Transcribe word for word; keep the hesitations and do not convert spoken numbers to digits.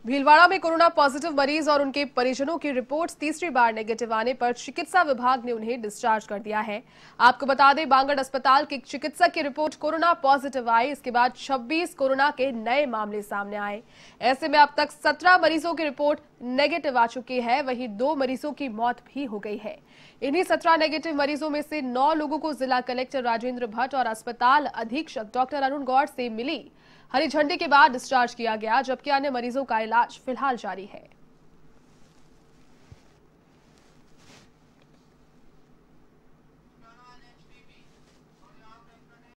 भीलवाड़ा में corona positive मरीज और उनके परिजनों की रिपोर्ट तीसरी बार नेगेटिव आने पर चिकित्सा विभाग ने उन्हें डिस्चार्ज कर दिया है। आपको बता दें, बांगड़ अस्पताल के एक चिकित्सक की रिपोर्ट कोरोना पॉजिटिव आई। इसके बाद छब्बीस कोरोना के नए मामले सामने आए। ऐसे में अब तक सत्रह मरीजों की रिपोर्ट नेगेटिव आ चुकी है। वहीं दो मरीजों की मौत भी हो गई है। इन्हीं सत्रह नेगेटिव मरीजों में से नौ लोगों को जिला कलेक्टर राजेंद्र भट्ट और अस्पताल अधीक्षक डॉक्टर अरुण गौड़ से मिली हरी झंडी के बाद डिस्चार्ज किया गया, जबकि अन्य मरीजों का इलाज फिलहाल जारी है।